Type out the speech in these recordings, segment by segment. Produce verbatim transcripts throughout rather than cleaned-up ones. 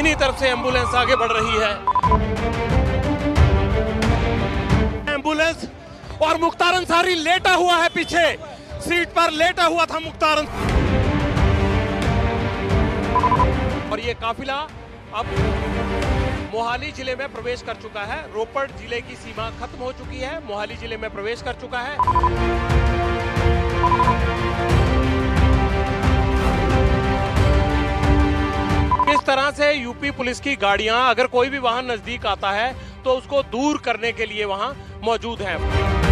दाहिनी तरफ से एम्बुलेंस आगे बढ़ रही है। एम्बुलेंस और मुख्तार अंसारी लेटा हुआ है, पीछे सीट पर लेटा हुआ था मुख्तार अंसारी। और ये काफिला अब मोहाली जिले में प्रवेश कर चुका है। रोपड़ जिले की सीमा खत्म हो चुकी है, मोहाली जिले में प्रवेश कर चुका है। इस तरह से यूपी पुलिस की गाड़ियां, अगर कोई भी वाहन नजदीक आता है तो उसको दूर करने के लिए वहां मौजूद हैं।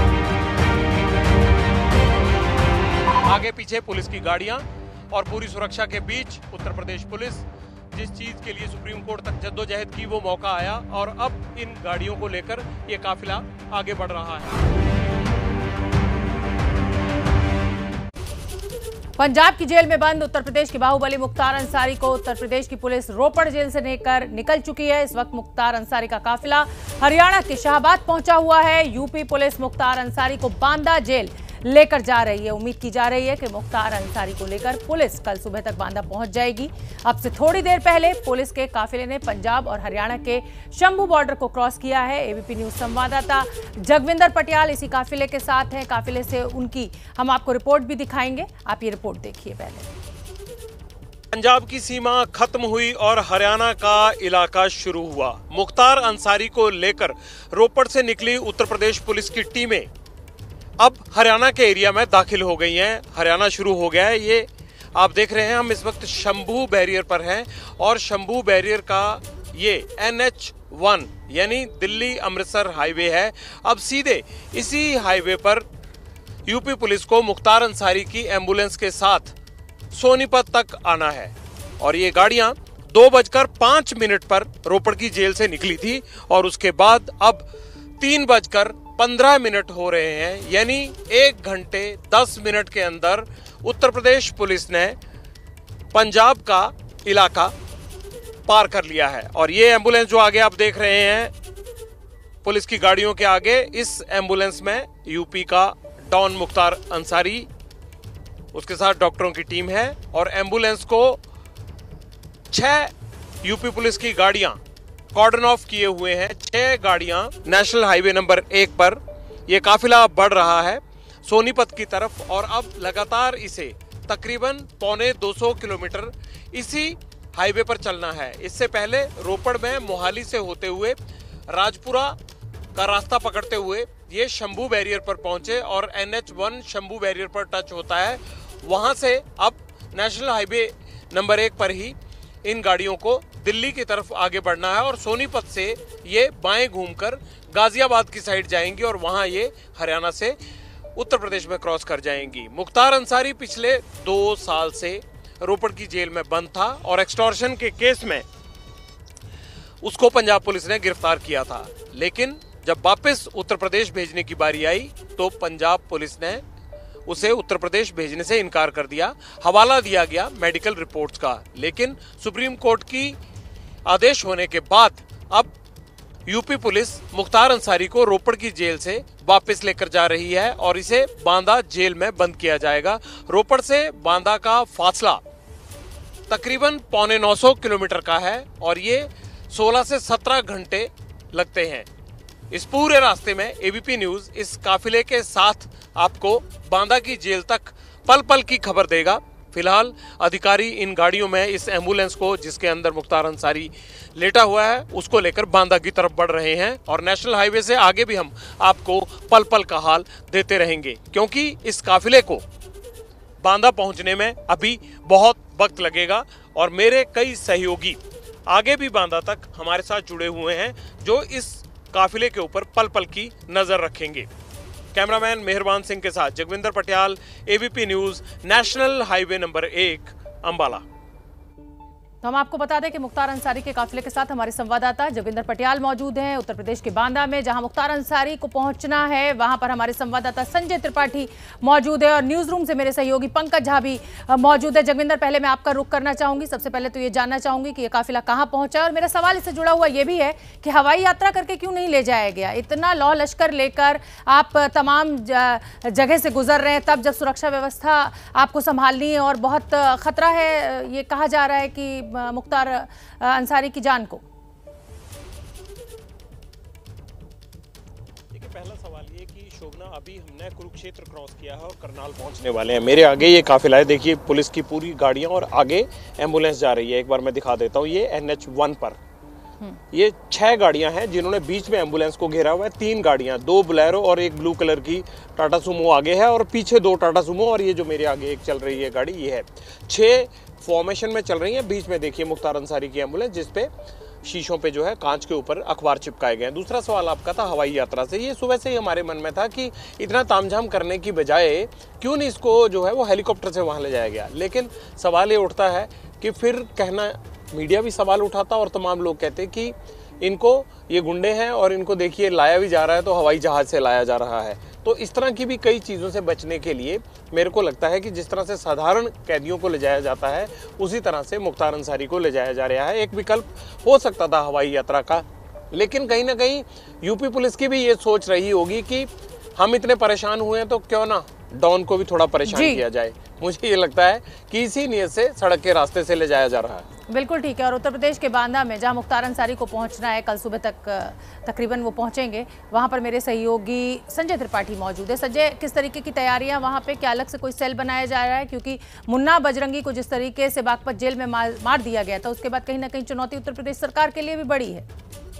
आगे पीछे पुलिस की गाड़ियां और पूरी सुरक्षा के बीच उत्तर प्रदेश पुलिस जिस चीज के लिए सुप्रीम कोर्ट तक जद्दोजहद की, वो मौका आया और अब इन गाड़ियों को लेकर ये काफिला आगे बढ़ रहा है। पंजाब की जेल में बंद उत्तर प्रदेश के बाहुबली मुख्तार अंसारी को उत्तर प्रदेश की पुलिस रोपड़ जेल से लेकर निकल चुकी है। इस वक्त मुख्तार अंसारी का काफिला हरियाणा के शाहबाद पहुंचा हुआ है। यूपी पुलिस मुख्तार अंसारी को बांदा जेल लेकर जा रही है। उम्मीद की जा रही है कि मुख्तार अंसारी को लेकर पुलिस कल सुबह तक बांदा पहुंच जाएगी। अब से थोड़ी देर पहले पुलिस के काफिले ने पंजाब और हरियाणा के शंभू बॉर्डर को क्रॉस किया है। एबीपी न्यूज संवाददाता जगविंदर पटियाल इसी काफिले के साथ हैं। काफिले से उनकी हम आपको रिपोर्ट भी दिखाएंगे, आप ये रिपोर्ट देखिए। पहले पंजाब की सीमा खत्म हुई और हरियाणा का इलाका शुरू हुआ। मुख्तार अंसारी को लेकर रोपड़ से निकली उत्तर प्रदेश पुलिस की टीमें अब हरियाणा के एरिया में दाखिल हो गई हैं। हरियाणा शुरू हो गया है। ये आप देख रहे हैं, हम इस वक्त शंभू बैरियर पर हैं और शंभू बैरियर का ये एन एच वन यानी दिल्ली अमृतसर हाईवे है। अब सीधे इसी हाईवे पर यूपी पुलिस को मुख्तार अंसारी की एम्बुलेंस के साथ सोनीपत तक आना है और ये गाड़ियां दो बजकर पांच मिनट पर रोपड़ की जेल से निकली थी और उसके बाद अब तीन बजकर पंद्रह मिनट हो रहे हैं, यानी एक घंटे दस मिनट के अंदर उत्तर प्रदेश पुलिस ने पंजाब का इलाका पार कर लिया है। और ये एम्बुलेंस जो आगे आप देख रहे हैं पुलिस की गाड़ियों के आगे, इस एम्बुलेंस में यूपी का डॉन मुख्तार अंसारी, उसके साथ डॉक्टरों की टीम है और एम्बुलेंस को छह यूपी पुलिस की गाड़ियां कॉर्डन ऑफ किए हुए हैं। छह गाड़ियां नेशनल हाईवे नंबर एक पर यह काफिला बढ़ रहा है सोनीपत की तरफ और अब लगातार इसे तकरीबन पौने दो सौ किलोमीटर इसी हाईवे पर चलना है। इससे पहले रोपड़ में मोहाली से होते हुए राजपुरा का रास्ता पकड़ते हुए ये शंभू बैरियर पर पहुंचे और N H one Shambhu barrier पर टच होता है। वहां से अब नेशनल हाईवे नंबर एक पर ही इन गाड़ियों को दिल्ली की तरफ आगे बढ़ना है और सोनीपत से ये बाएं घूमकर गाजियाबाद की साइड जाएंगी और वहां ये हरियाणा से उत्तर प्रदेश में क्रॉस कर जाएंगी। मुख्तार अंसारी पिछले दो साल से रोपड़ की जेल में बंद था और एक्सटॉर्शन के केस में उसको पंजाब पुलिस ने गिरफ्तार किया था, लेकिन जब वापस उत्तर प्रदेश भेजने की बारी आई तो पंजाब पुलिस ने उसे उत्तर प्रदेश भेजने से इनकार कर दिया। हवाला दिया गया मेडिकल रिपोर्ट्स का, लेकिन सुप्रीम कोर्ट की आदेश होने के बाद अब यूपी पुलिस मुख्तार अंसारी को रोपड़ की जेल से वापस लेकर जा रही है और इसे बांदा जेल में बंद किया जाएगा। रोपड़ से बांदा का फासला तकरीबन पौने नौ सौ किलोमीटर का है और ये सोलह से सत्रह घंटे लगते हैं। इस पूरे रास्ते में एबीपी न्यूज इस काफिले के साथ आपको बांदा की जेल तक पल पल की खबर देगा। फिलहाल अधिकारी इन गाड़ियों में इस एम्बुलेंस को, जिसके अंदर मुख्तार अंसारी लेटा हुआ है, उसको लेकर बांदा की तरफ बढ़ रहे हैं और नेशनल हाईवे से आगे भी हम आपको पल पल का हाल देते रहेंगे, क्योंकि इस काफिले को बांदा पहुंचने में अभी बहुत वक्त लगेगा और मेरे कई सहयोगी आगे भी बांदा तक हमारे साथ जुड़े हुए हैं जो इस काफिले के ऊपर पल पल की नजर रखेंगे। कैमरामैन मेहरबान सिंह के साथ Jagvinder Patiyal, ABP news, national highway number एक, अंबाला। तो हम आपको बता दें कि मुख्तार अंसारी के काफिले के साथ हमारे संवाददाता जगविंदर पटियाल मौजूद हैं उत्तर प्रदेश के बांदा में, जहां मुख्तार अंसारी को पहुंचना है। वहां पर हमारे संवाददाता संजय त्रिपाठी मौजूद है और न्यूज रूम से मेरे सहयोगी पंकज झा भी मौजूद है। जगविंदर, पहले मैं आपका रुख करना चाहूंगी। सबसे पहले तो ये जानना चाहूंगी कि ये काफिला कहां पहुंचा है और मेरा सवाल इससे जुड़ा हुआ ये भी है कि हवाई यात्रा करके क्यों नहीं ले जाया गया? इतना लौ लश्कर लेकर आप तमाम जगह से गुजर रहे हैं, तब जब सुरक्षा व्यवस्था आपको संभालनी है और बहुत खतरा है, ये कहा जा रहा है कि मुख्तार अंसारी की जान को? पहला सवाल ये कि शोभना, अभी हमने कुरुक्षेत्र क्रॉस किया है और करनाल पहुंचने वाले हैं। मेरे आगे ये काफिला है, देखिए पुलिस की पूरी गाड़ियां और आगे एम्बुलेंस जा रही है। एक बार मैं दिखा देता हूँ, ये एन एच वन पर ये छह गाड़ियां हैं जिन्होंने बीच में एम्बुलेंस को घेरा हुआ है। तीन गाड़ियां, दो बोलेरो और एक ब्लू कलर की टाटा सुमो आगे है और पीछे दो टाटा सुमो, और ये जो मेरे आगे एक चल रही है गाड़ी ये है। छह फॉर्मेशन में चल रही है। बीच में देखिए मुख्तार अंसारी की एम्बुलेंस, जिसपे शीशों पे जो है कांच के ऊपर अखबार चिपकाए गए हैं। दूसरा सवाल आपका था हवाई यात्रा से। ये सुबह से ही हमारे मन में था कि इतना तामझाम करने की बजाय क्यों नहीं इसको जो है वो हेलीकॉप्टर से वहां ले जाया गया। लेकिन सवाल ये उठता है कि फिर कहना, मीडिया भी सवाल उठाता और तमाम लोग कहते कि इनको, ये गुंडे हैं और इनको देखिए लाया भी जा रहा है तो हवाई जहाज से लाया जा रहा है। तो इस तरह की भी कई चीज़ों से बचने के लिए मेरे को लगता है कि जिस तरह से साधारण कैदियों को ले जाया जाता है उसी तरह से मुख्तार अंसारी को ले जाया जा रहा है। एक विकल्प हो सकता था हवाई यात्रा का, लेकिन कहीं ना कहीं यूपी पुलिस की भी ये सोच रही होगी कि हम इतने परेशान हुए हैं तो क्यों ना डॉन को भी थोड़ा परेशान किया जाए। मुझे ये लगता है कि इसी नियत से सड़क के रास्ते से ले जाया जा रहा है। बिल्कुल ठीक है। और उत्तर प्रदेश के बांदा में जहां मुख्तार अंसारी को पहुंचना है, कल सुबह तक तकरीबन वो पहुंचेंगे, वहां पर मेरे सहयोगी संजय त्रिपाठी मौजूद है। संजय, किस तरीके की तैयारियां वहां पे, क्या अलग से कोई सेल बनाया जा रहा है? क्योंकि मुन्ना बजरंगी को जिस तरीके से बागपत जेल में मार, मार दिया गया था, उसके बाद कहीं ना कहीं चुनौती उत्तर प्रदेश सरकार के लिए भी बड़ी है।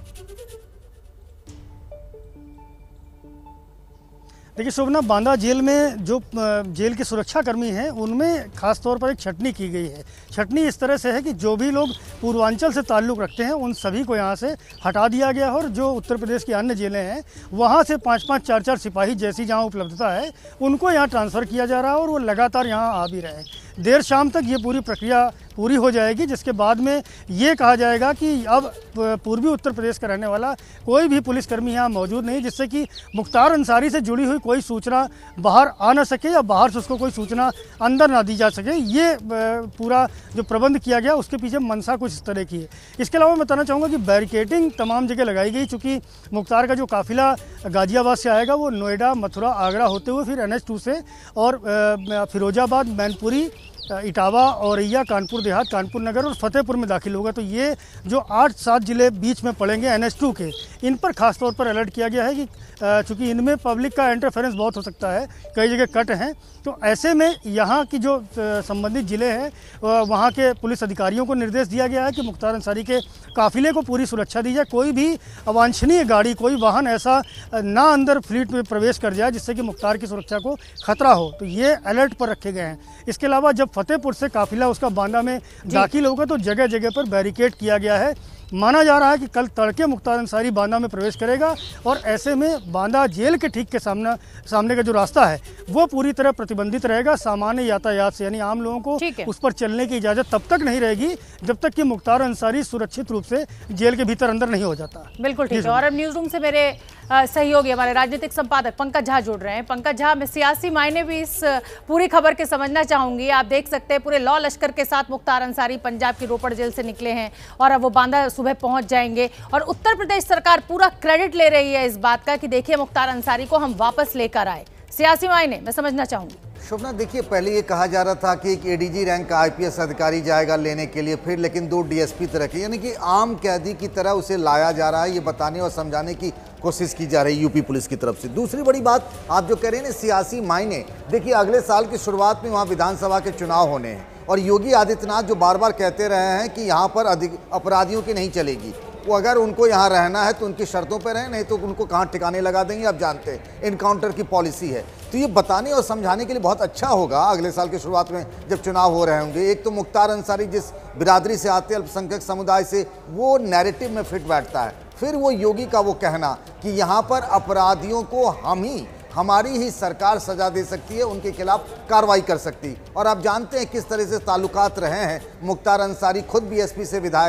देखिए शोभना, बांदा जेल में जो जेल के सुरक्षा कर्मी हैं उनमें खास तौर पर एक छटनी की गई है। छटनी इस तरह से है कि जो भी लोग पूर्वांचल से ताल्लुक़ रखते हैं उन सभी को यहाँ से हटा दिया गया है, और जो उत्तर प्रदेश की अन्य जेलें हैं वहाँ से पाँच पाँच चार चार सिपाही जैसी जहाँ उपलब्धता है उनको यहाँ ट्रांसफ़र किया जा रहा है, और वो लगातार यहाँ आ भी रहे हैं। देर शाम तक ये पूरी प्रक्रिया पूरी हो जाएगी, जिसके बाद में ये कहा जाएगा कि अब पूर्वी उत्तर प्रदेश का रहने वाला कोई भी पुलिसकर्मी यहाँ मौजूद नहीं, जिससे कि मुख्तार अंसारी से जुड़ी हुई कोई सूचना बाहर आ ना सके या बाहर से उसको कोई सूचना अंदर ना दी जा सके। ये पूरा जो प्रबंध किया गया उसके पीछे मंशा कुछ इस तरह की है। इसके अलावा मैं बताना चाहूँगा कि बैरिकेडिंग तमाम जगह लगाई गई, चूँकि मुख्तार का जो काफिला गाजियाबाद से आएगा वो नोएडा, मथुरा, आगरा होते हुए फिर एन एच टू से और फिरोजाबाद, मैनपुरी, इटावा, औरैया, कानपुर देहात, कानपुर नगर और फतेहपुर में दाखिल होगा। तो ये जो आठ सात जिले बीच में पड़ेंगे एन एच टू के, इन पर खास तौर पर अलर्ट किया गया है कि चूँकि इनमें पब्लिक का इंटरफेरेंस बहुत हो सकता है, कई जगह कट हैं, तो ऐसे में यहाँ की जो संबंधित ज़िले हैं वहाँ के पुलिस अधिकारियों को निर्देश दिया गया है कि मुख्तार अंसारी के काफिले को पूरी सुरक्षा दी जाए। कोई भी अवांछनीय गाड़ी, कोई वाहन ऐसा ना अंदर फ्लीट में प्रवेश कर जाए जिससे कि मुख्तार की सुरक्षा को खतरा हो, तो ये अलर्ट पर रखे गए हैं। इसके अलावा जब फतेहपुर से काफिला उसका बांदा में दाखिल होगा तो जगह जगह पर बैरिकेड किया गया है। माना जा रहा है कि कल तड़के मुख्तार अंसारी बांदा में प्रवेश करेगा, और ऐसे में बांदा जेल के ठीक के सामने सामने का जो रास्ता है वो पूरी तरह प्रतिबंधित रहेगा सामान्य यातायात से, यानी आम लोगों को उस पर चलने की इजाज़त तब तक नहीं रहेगी जब तक कि मुख्तार अंसारी सुरक्षित रूप से जेल के भीतर अंदर नहीं हो जाता। बिल्कुल ठीक है। और अब न्यूज रूम से मेरे सहयोगी, हमारे राजनीतिक संपादक पंकज झा जुड़ रहे हैं। पंकज झा, मैं सियासी मायने भी इस पूरी खबर के समझना चाहूंगी। आप देख सकते हैं पूरे लॉ लश्कर के साथ मुख्तार अंसारी पंजाब की रोपड़ जेल से निकले हैं और अब वो बांदा सुबह पहुंच जाएंगे, और उत्तर प्रदेश सरकार पूरा क्रेडिट ले रही है इस बात का कि देखिए मुख्तार अंसारी को हम वापस लेकर आए। सियासी मायने मैं समझना चाहूंगी। शोभना, देखिए पहले ये कहा जा रहा था कि एक ए डी जी रैंक का आई पी एस अधिकारी जाएगा लेने के लिए, फिर लेकिन दो डी एस पी तरह के, यानी कि आम कैदी की तरह उसे लाया जा रहा है। ये बताने और समझाने की कोशिश की जा रही है यूपी पुलिस की तरफ से। दूसरी बड़ी बात आप जो कह रहे हैं ना, सियासी मायने, देखिए अगले साल की शुरुआत में वहाँ विधानसभा के चुनाव होने हैं, और योगी आदित्यनाथ जो बार बार कहते रहे हैं कि यहाँ पर अधिक अपराधियों की नहीं चलेगी, वो अगर उनको यहाँ रहना है तो उनकी शर्तों पर रहें, नहीं तो उनको कहाँ ठिकाने लगा देंगे। आप जानते हैं इनकाउंटर की पॉलिसी है। तो ये बताने और समझाने के लिए बहुत अच्छा होगा अगले साल की शुरुआत में जब चुनाव हो रहे होंगे। एक तो मुख्तार अंसारी जिस बिरादरी से आते हैं, अल्पसंख्यक समुदाय से, वो नैरेटिव में फिट बैठता है। फिर वो योगी का वो कहना कि यहाँ पर अपराधियों को हम ही, हमारी ही सरकार सजा दे सकती है, उनके खिलाफ कार्रवाई कर सकती। और आप जानते हैं किस तरह से ताल्लुकात रहे हैं। मुख्तार अंसारी खुद बी एस पी से विधायक हैं,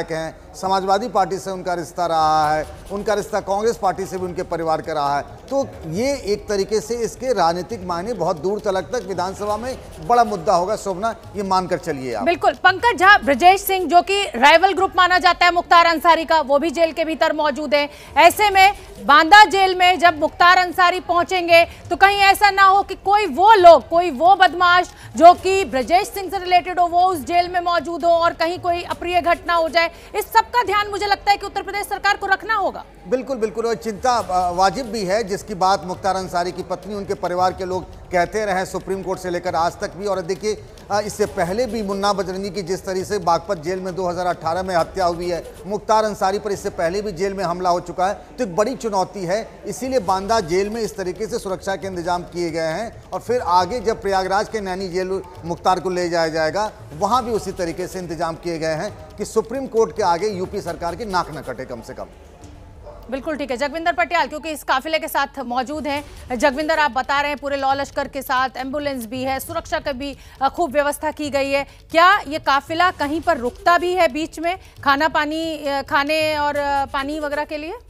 समाजवादी पार्टी से उनका रिश्ता रहा है, उनका रिश्ता कांग्रेस पार्टी से भी उनके परिवार का रहा है। तो ये एक तरीके से इसके राजनीतिक मायने बहुत दूर तलक तक विधानसभा में बड़ा मुद्दा होगा। शोभना, ये मानकर चलिए आप। बिल्कुल। पंकज झा, ब्रजेश सिंह जो कि राइवल ग्रुप माना जाता है मुख्तार अंसारी का, वो भी जेल के भीतर मौजूद है। ऐसे में बांदा जेल में जब मुख्तार अंसारी पहुंचेंगे तो कहीं ऐसा ना हो कि कोई वो लोग, कोई वो बदमाश जो कि ब्रजेश सिंह से रिलेटेड हो, वो उस जेल में मौजूद हो और कहीं कोई अप्रिय घटना हो जाए। इस सब का ध्यान मुझे लगता है कि उत्तर प्रदेश सरकार को रखना होगा। बिल्कुल बिल्कुल, और चिंता वाजिब भी है, जिसकी बात मुख्तार अंसारी की पत्नी, उनके परिवार के लोग कहते रहे सुप्रीम कोर्ट से लेकर आज तक भी। और देखिए, इससे पहले भी मुन्ना बजरंगी की जिस तरीके से बागपत जेल में दो हज़ार अठारह में हत्या हुई है, मुख्तार अंसारी पर इससे पहले भी जेल में हमला हो चुका है। तो एक बड़ी चुनौती है, इसीलिए बांदा जेल में इस तरीके से सुरक्षा के इंतजाम किए गए हैं। और फिर आगे जब प्रयागराज के नैनी जेल मुख्तार को ले जाया जाएगा, वहाँ भी उसी तरीके से इंतजाम किए गए हैं कि सुप्रीम कोर्ट के आगे यूपी सरकार की नाक न कटे कम से कम। बिल्कुल ठीक है। जगविंदर पटियाल क्योंकि इस काफिले के साथ मौजूद हैं। जगविंदर, आप बता रहे हैं पूरे लॉ लश्कर के साथ एम्बुलेंस भी है, सुरक्षा की भी खूब व्यवस्था की गई है। क्या ये काफिला कहीं पर रुकता भी है बीच में खाना पानी, खाने और पानी वगैरह के लिए?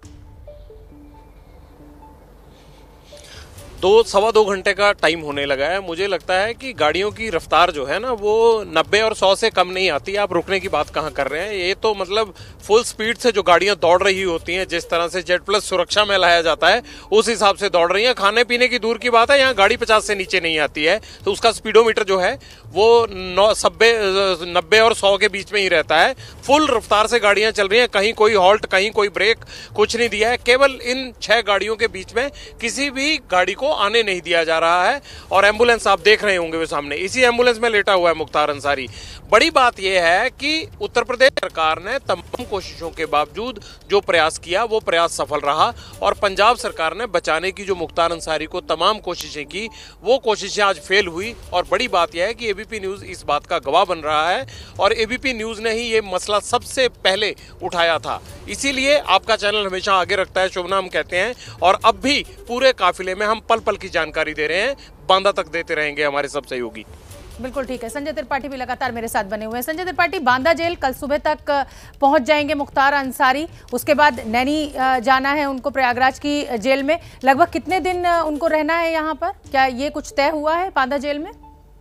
दो सवा दो घंटे का टाइम होने लगा है। मुझे लगता है कि गाड़ियों की रफ्तार जो है ना, वो नब्बे और सौ से कम नहीं आती। आप रुकने की बात कहाँ कर रहे हैं? ये तो मतलब फुल स्पीड से जो गाड़ियां दौड़ रही होती हैं, जिस तरह से जेड प्लस सुरक्षा में लाया जाता है, उस हिसाब से दौड़ रही हैं। खाने पीने की दूर की बात है, यहाँ गाड़ी पचास से नीचे नहीं आती है, तो उसका स्पीडोमीटर जो है वो नौ सब्बे नब्बे और सौ के बीच में ही रहता है। फुल रफ्तार से गाड़ियां चल रही हैं, कहीं कोई हॉल्ट, कहीं कोई ब्रेक, कुछ नहीं दिया है। केवल इन छह गाड़ियों के बीच में किसी भी गाड़ी को आने नहीं दिया जा रहा है। और एम्बुलेंस आप देख रहे होंगे वो सामने, इसी एम्बुलेंस में लेटा हुआ है मुख्तार अंसारी। बड़ी बात यह है कि उत्तर प्रदेश सरकार ने तमाम कोशिशों के बावजूद जो प्रयास किया, वो प्रयास सफल रहा। और पंजाब सरकार ने बचाने की जो मुख्तार अंसारी को तमाम कोशिशें की, वो कोशिशें आज फेल हुई। और बड़ी बात यह है कि एबीपी न्यूज इस बात का गवाह बन रहा है, और एबीपी न्यूज ने ही ये मसला सबसे पहले उठाया था। इसीलिए आपका चैनल हमेशा आगे रखता है, शोभना, हम कहते हैं। और अब भी पूरे काफिले में हम पल पल की जानकारी दे रहे हैं, बांदा तक देते रहेंगे हमारे सब सहयोगी। बिल्कुल ठीक है। संजय त्रिपाठी भी लगातार मेरे साथ बने हुए हैं। संजय त्रिपाठी, बांदा जेल कल सुबह तक पहुंच जाएंगे मुख्तार अंसारी, उसके बाद नैनी जाना है उनको, प्रयागराज की जेल में। लगभग कितने दिन उनको रहना है यहाँ पर? क्या ये कुछ तय हुआ है बांदा जेल में?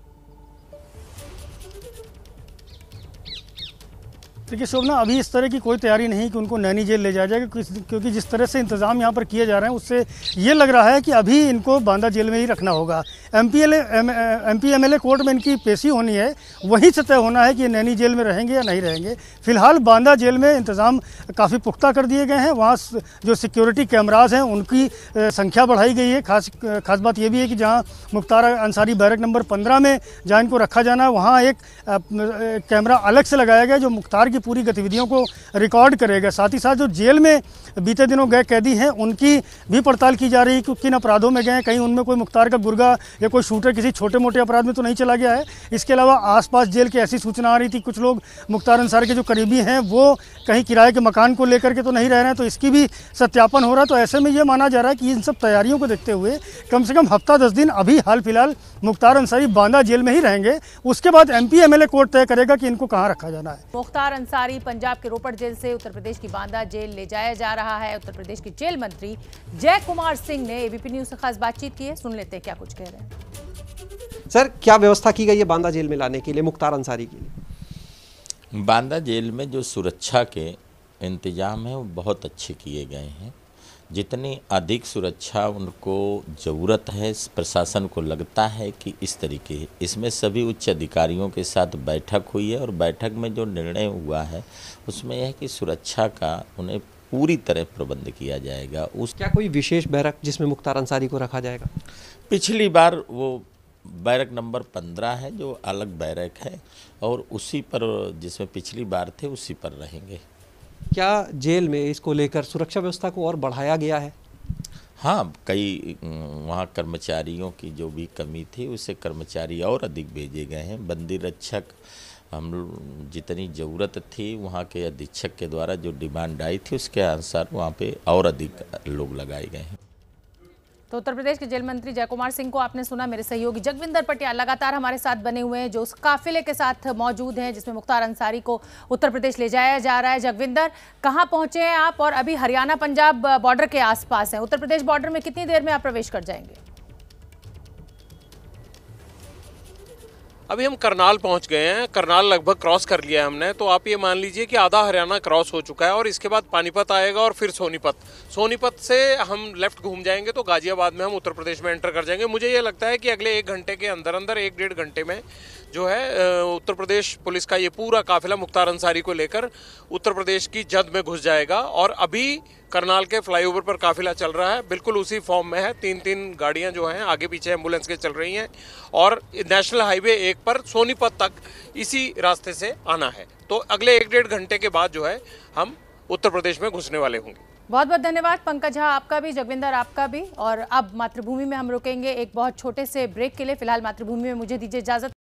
देखिए शोभना, अभी इस तरह की कोई तैयारी नहीं कि उनको नैनी जेल ले जाया जाएगा, क्योंकि जिस तरह से इंतज़ाम यहाँ पर किए जा रहे हैं उससे ये लग रहा है कि अभी इनको बांदा जेल में ही रखना होगा। M P L M P M L A court में इनकी पेशी होनी है, वहीं से तय होना है कि नैनी जेल में रहेंगे या नहीं रहेंगे। फिलहाल बांदा जेल में इंतज़ाम काफ़ी पुख्ता कर दिए गए हैं। वहाँ जो सिक्योरिटी कैमराज हैं उनकी संख्या बढ़ाई गई है। खास खास बात यह भी है कि जहाँ मुख्तार अंसारी बैरक नंबर पंद्रह में जहाँ इनको रखा जाना है, वहाँ एक कैमरा अलग से लगाया गया जो मुख्तार की पूरी गतिविधियों को रिकॉर्ड करेगा। साथ ही साथ जो जेल में बीते दिनों गए कैदी हैं उनकी भी पड़ताल की जा रही है कि किन अपराधों में गए, कहीं उनमें कोई मुख्तार का गुर्गा या कोई शूटर किसी छोटे मोटे अपराध में तो नहीं चला गया है। इसके अलावा आसपास जेल की ऐसी सूचना आ रही थी कुछ लोग मुख्तार अंसारी के जो करीबी हैं वो कहीं किराए के मकान को लेकर के तो नहीं रह रहे हैं, तो इसकी भी सत्यापन हो रहा है। तो ऐसे में ये माना जा रहा है कि इन सब तैयारियों को देखते हुए कम से कम हफ्ता दस दिन अभी हाल फिलहाल मुख्तार अंसारी बांदा जेल में ही रहेंगे। उसके बाद M P M L A court तय करेगा कि इनको कहाँ रखा जाना है। मुख्तार अंसारी पंजाब के रोपड़ जेल से उत्तर प्रदेश की बांदा जेल ले जाया जा रहा है। उत्तर प्रदेश के जेल मंत्री जय कुमार सिंह ने एबीपी न्यूज से खास बातचीत की है, सुन लेते हैं क्या कुछ कह रहे हैं। सर, क्या व्यवस्था की गई है बांदा जेल में लाने के लिए मुख्तार अंसारी के लिए? बांदा जेल में जो सुरक्षा के इंतजाम है वो बहुत अच्छे किए गए हैं। जितनी अधिक सुरक्षा उनको ज़रूरत है, प्रशासन को लगता है कि इस तरीके, इसमें सभी उच्च अधिकारियों के साथ बैठक हुई है और बैठक में जो निर्णय हुआ है उसमें यह है कि सुरक्षा का उन्हें पूरी तरह प्रबंध किया जाएगा। उस क्या कोई विशेष बैरक जिसमें मुख्तार अंसारी को रखा जाएगा? पिछली बार वो बैरक नंबर पंद्रह है जो अलग बैरक है, और उसी पर जिसमें पिछली बार थे उसी पर रहेंगे। क्या जेल में इसको लेकर सुरक्षा व्यवस्था को और बढ़ाया गया है? हाँ, कई वहाँ कर्मचारियों की जो भी कमी थी उससे कर्मचारी और अधिक भेजे गए हैं। बंदी रक्षक हम जितनी ज़रूरत थी वहाँ के अधीक्षक के द्वारा जो डिमांड आई थी उसके अनुसार वहाँ पे और अधिक लोग लगाए गए हैं। तो उत्तर प्रदेश के जेल मंत्री जय कुमार सिंह को आपने सुना। मेरे सहयोगी जगविंदर पटियाल लगातार हमारे साथ बने हुए हैं, जो उस काफिले के साथ मौजूद हैं जिसमें मुख्तार अंसारी को उत्तर प्रदेश ले जाया जा रहा है। जगविंदर, कहां पहुंचे हैं आप और अभी हरियाणा पंजाब बॉर्डर के आसपास हैं। उत्तर प्रदेश बॉर्डर में कितनी देर में आप प्रवेश कर जाएंगे? अभी हम करनाल पहुंच गए हैं। करनाल लगभग क्रॉस कर लिया है हमने, तो आप ये मान लीजिए कि आधा हरियाणा क्रॉस हो चुका है और इसके बाद पानीपत आएगा और फिर सोनीपत। सोनीपत से हम लेफ्ट घूम जाएंगे तो गाजियाबाद में हम उत्तर प्रदेश में एंटर कर जाएंगे। मुझे ये लगता है कि अगले एक घंटे के अंदर अंदर एक डेढ़ घंटे में जो है उत्तर प्रदेश पुलिस का ये पूरा काफिला मुख्तार अंसारी को लेकर उत्तर प्रदेश की जद में घुस जाएगा। और अभी करनाल के फ्लाईओवर पर काफिला चल रहा है, बिल्कुल उसी फॉर्म में है। तीन तीन गाड़ियां जो हैं आगे पीछे एम्बुलेंस के चल रही हैं और नेशनल हाईवे एक पर सोनीपत तक इसी रास्ते से आना है। तो अगले एक डेढ़ घंटे के बाद जो है हम उत्तर प्रदेश में घुसने वाले होंगे। बहुत बहुत धन्यवाद पंकज झा, आपका भी, जगविंदर आपका भी। और अब मातृभूमि में हम रुकेंगे एक बहुत छोटे से ब्रेक के लिए। फिलहाल मातृभूमि में मुझे दीजिए इजाजत।